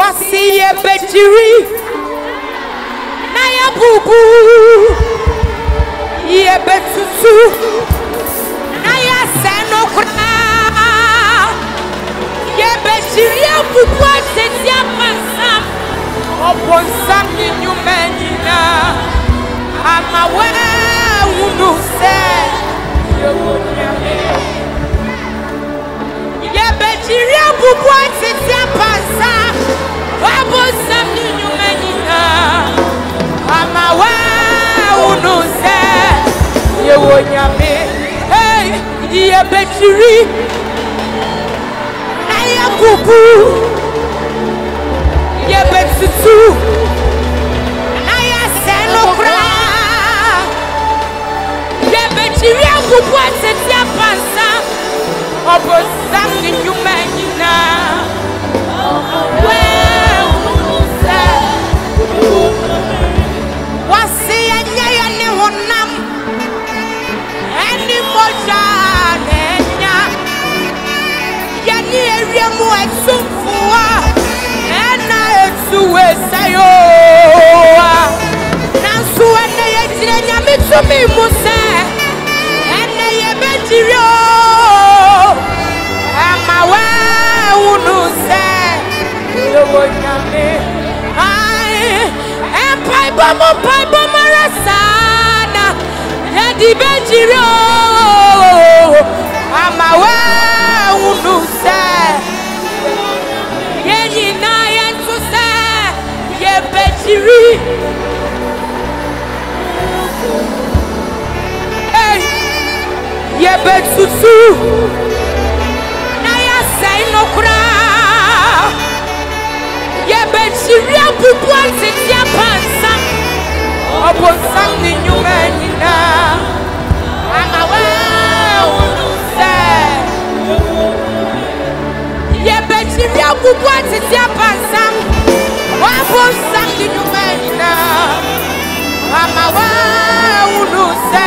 see a betiri na ya bubu ye betutu na ya senokra ye betiri ya bubu atetia pasam obonsam nyumenina ama we unu se ye betiri ya bubu atetia pasam obonsam nyumenina ama we unu se ye wonyame hey ye betiri na ya bubu ye betutu na ya senokra ye betiri abubu atetia pansa obosam nyumenina we unuse wasi enya ya ne honam eni moja nenya ya ni eriemu esumfuwa ena esuwe sayo nansu ene ye jire nyame tumi muse ene ye betiri ama we unuse yo nyame ai empai bomo marasana ye di betiri ama we unuse ye nyina ye tuse ye betiri hey ye betutu na ya sai no kra ye betiri abubu atetia pansa obonsam ni nyumenina ama we unuse ye betiri abubu atetia pansa obonsam ni nyumenina ama we unuse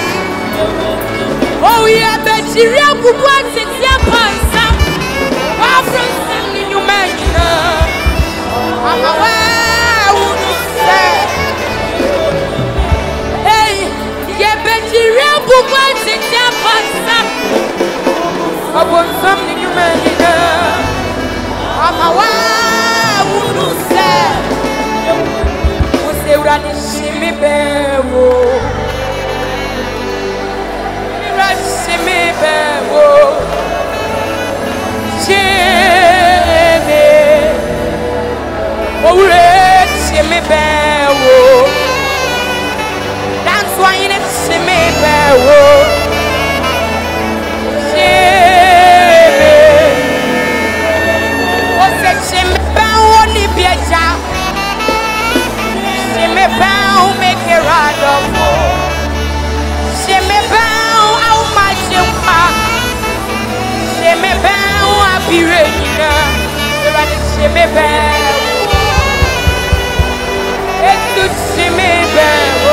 oh ye betiri abubu atetia pansa obonsam ni nyumenina ama we unuse hey ye betiri abubu atetia pansa obonsam ni nyumenina ama we unuse urani shimi bewo urani shimi bewo shimi urani shimi bewo that's why you need shimi bewo shimi ose shimi bewo ni bieja me bow, make it right up. She me bow, how much you are. She me bow, I'll be ready now. She me bow. It's good, she me bow.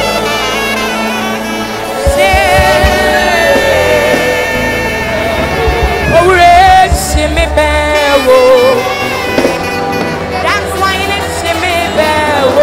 She me bow. That's why you need she me bow.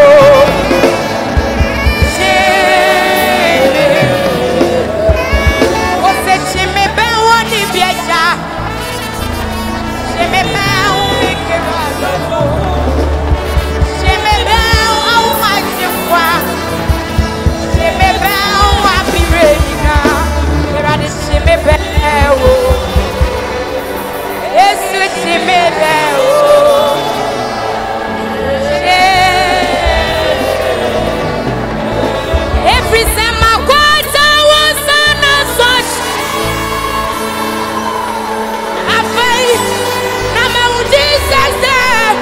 Every time I got I was on a such I fight now Jesus there.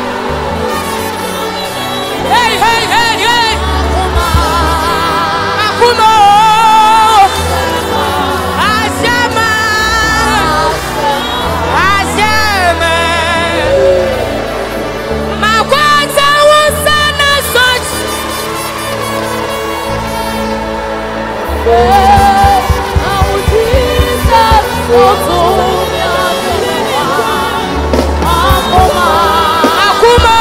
Hey hey hey hey Akumo Ashama my God I was on a such Akuma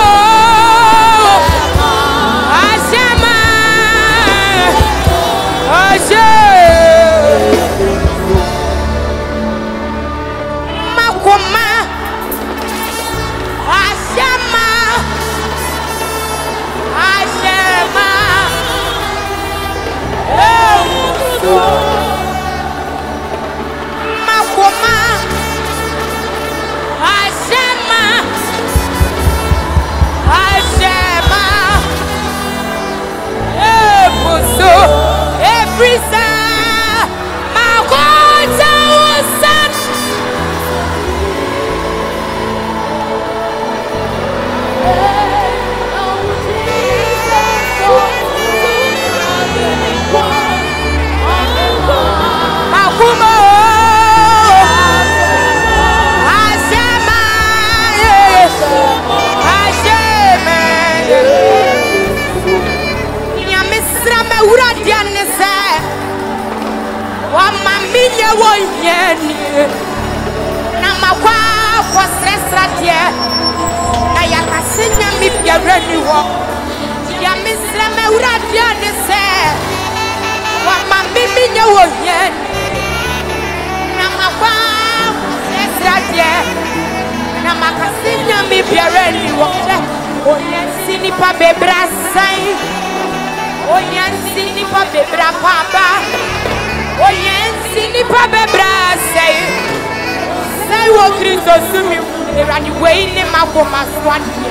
wonyani na makwa kwa stress na yakasinya mi biarani wo ya misreme uradia ne se wa mamimi nye wonyani na makwa stress na makasinya mi biarani wo onyansi ni pa bebra sai onyansi ni pa bebra papa onyansi ni pa bebra sai sai wo Kristo sumi erani we ni makoma swadi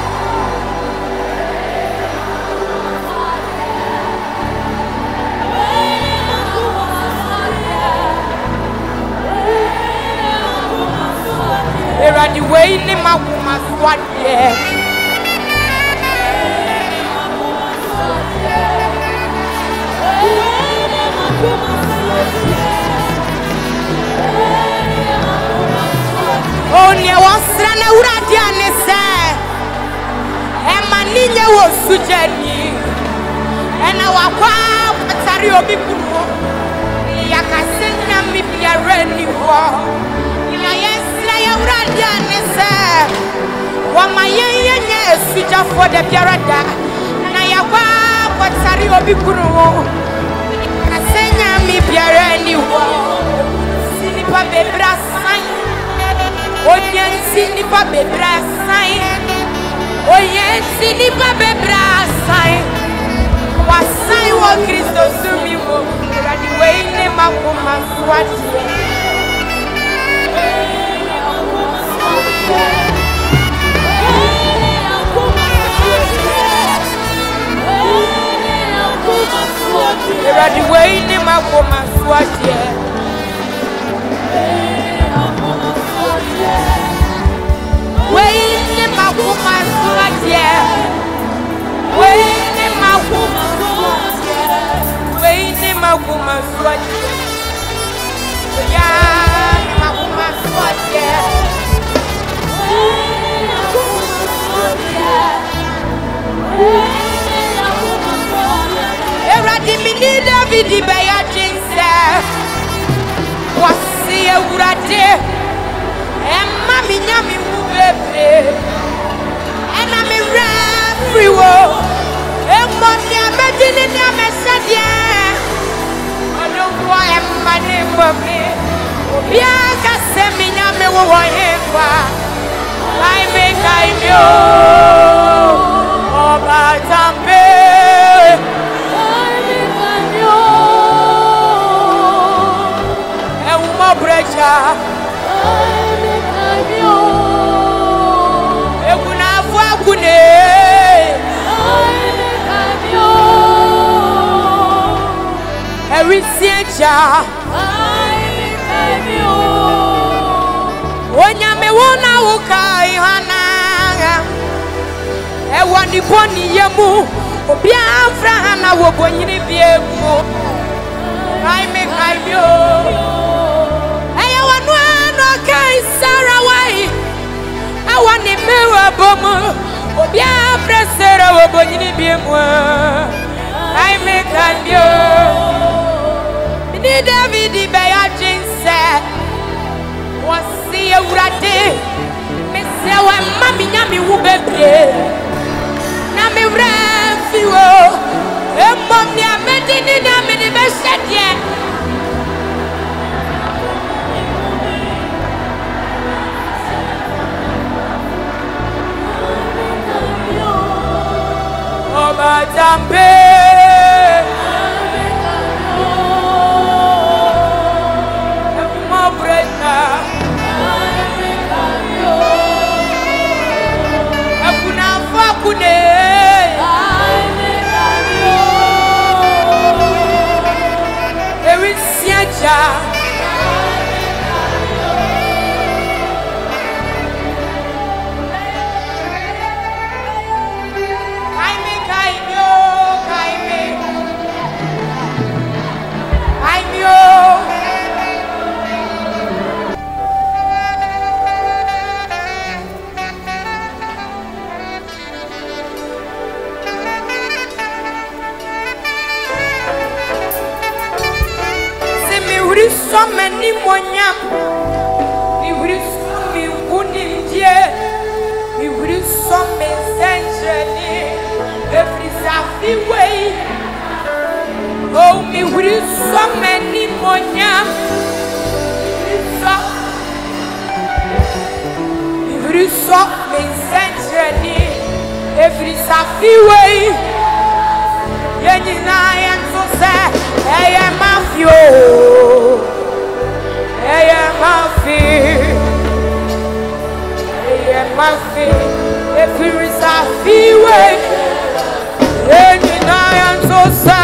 erani we ni makoma swadi Onye wasra na uradi anese emaninye wo sujeni ena wakwa patari obi kuno yakasenya mi biareni wo ya yesra ya uradi anese wa mayenye suja for the biarada na yakwa patari obi kuno yakasenya mi biareni wo sinipa bebra sai Oyensi ni pa bebra sai Oyensi ni pa bebra sai Wasai wo Kristo sumi wo Radi weine makuma swati Radi weine makuma swati Wayne makuma suatie Wayne makuma suatie Wayne makuma suatie Ya makuma suatie Wayne makuma suatie Eradi mini David beya jinse Wasi urade Emma minyami mubebe Ena mi refri wo Emma ni amedini ni amesadie Onuwa emma ni mbomi Obiaka se minyami wo wanyekwa Kaime kaimyo Oba tambe Kaime kaimyo Euma brecha Erisienja Onyame wona wukai hana Ewani boni yemu Obia afrahana wobonyini biemu Kaime kaimyo Eya wanwano kai sarawai Ewani mewa bomu Obia afresera wobonyini biemu Kaime kaimyo Ni David beya jinse Wasi urade Mese wa mami nyami ubebre Na mi refi wo Emom ni amedini ni amini beshedye Oba tambe so many monya. Mi wuri so mi kunindie. Mi wuri so me senjeni. Every safi way. Oh, mi wuri so many monya. Mi wuri so me senjeni. Every safi way. Yenina yanso se. Eye mafio. Eye mafi. Eye mafi. Every safi way. Yenina yanso se.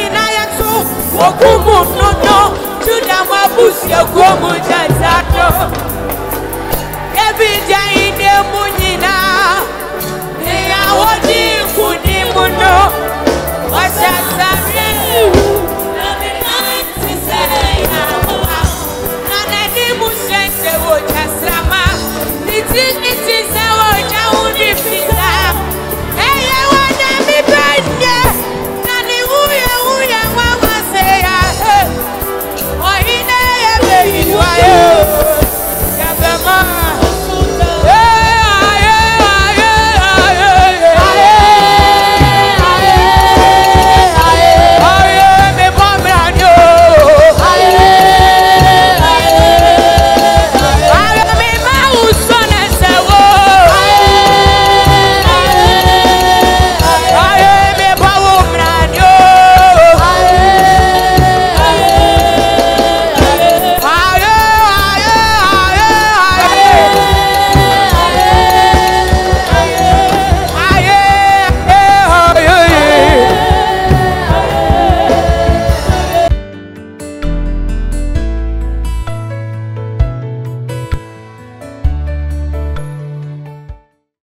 Okumu no no, Juda mabusi okumu jazato.